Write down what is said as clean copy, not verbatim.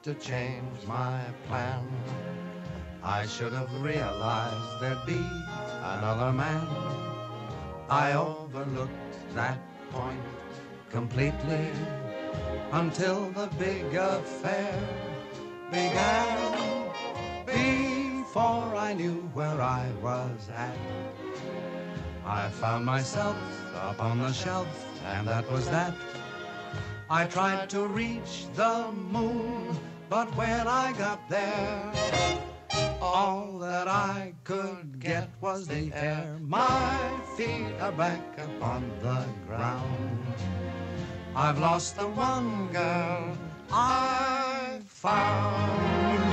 to change my plan. I should have realized there'd be another man. I overlooked that point completely until the big affair began. Before I knew where I was at, I found myself up on the shelf, and that was that. I tried to reach the moon, but when I got there, all that I could get was the air. My feet are back upon the ground. I've lost the one girl I found.